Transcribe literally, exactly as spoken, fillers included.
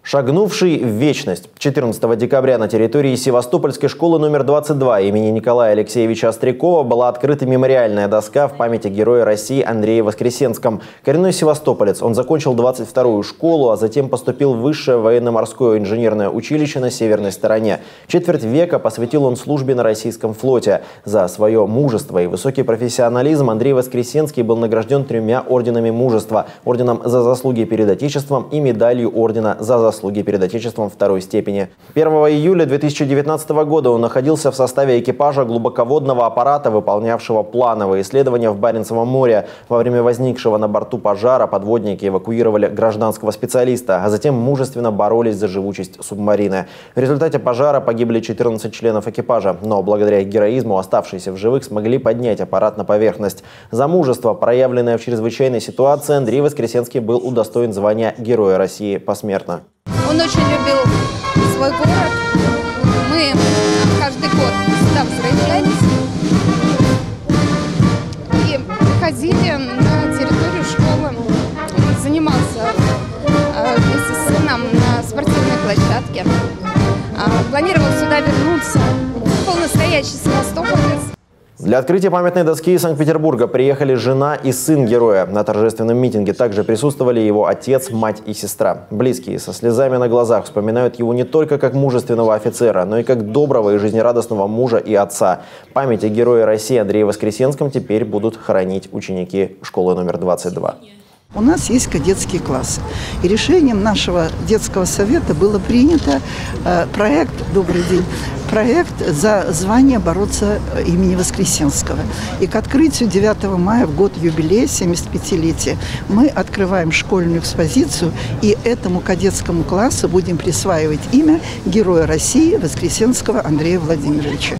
Шагнувший в вечность. четырнадцатого декабря на территории Севастопольской школы номер двадцать два имени Николая Алексеевича Острякова была открыта мемориальная доска в память о Герое России Андрее Воскресенском. Коренной севастополец, он закончил двадцать вторую школу, а затем поступил в Высшее военно-морское инженерное училище на северной стороне. Четверть века посвятил он службе на российском флоте. За свое мужество и высокий профессионализм Андрей Воскресенский был награжден тремя орденами мужества: орденом за заслуги перед Отечеством и медалью ордена за заслуги заслуги перед Отечеством второй степени. первого июля две тысячи девятнадцатого года он находился в составе экипажа глубоководного аппарата, выполнявшего плановые исследования в Баренцевом море. Во время возникшего на борту пожара подводники эвакуировали гражданского специалиста, а затем мужественно боролись за живучесть субмарины. В результате пожара погибли четырнадцать членов экипажа, но благодаря героизму оставшиеся в живых смогли поднять аппарат на поверхность. За мужество, проявленное в чрезвычайной ситуации, Андрей Воскресенский был удостоен звания Героя России посмертно. Он очень любил свой город. Мы каждый год сюда возвращались и ходили на территорию школы. Он занимался вместе с сыном на спортивной площадке. Планировал сюда вернуться. Был настоящий севастополец. Для открытия памятной доски из Санкт-Петербурга приехали жена и сын героя. На торжественном митинге также присутствовали его отец, мать и сестра. Близкие со слезами на глазах вспоминают его не только как мужественного офицера, но и как доброго и жизнерадостного мужа и отца. Память о Герое России Андрее Воскресенском теперь будут хранить ученики школы номер двадцать два. У нас есть кадетские классы. И решением нашего детского совета было принято э, проект, добрый день, проект за звание бороться имени Воскресенского. И к открытию девятого мая, в год юбилея, семидесятипятилетия, мы открываем школьную экспозицию и этому кадетскому классу будем присваивать имя Героя России Воскресенского Андрея Владимировича.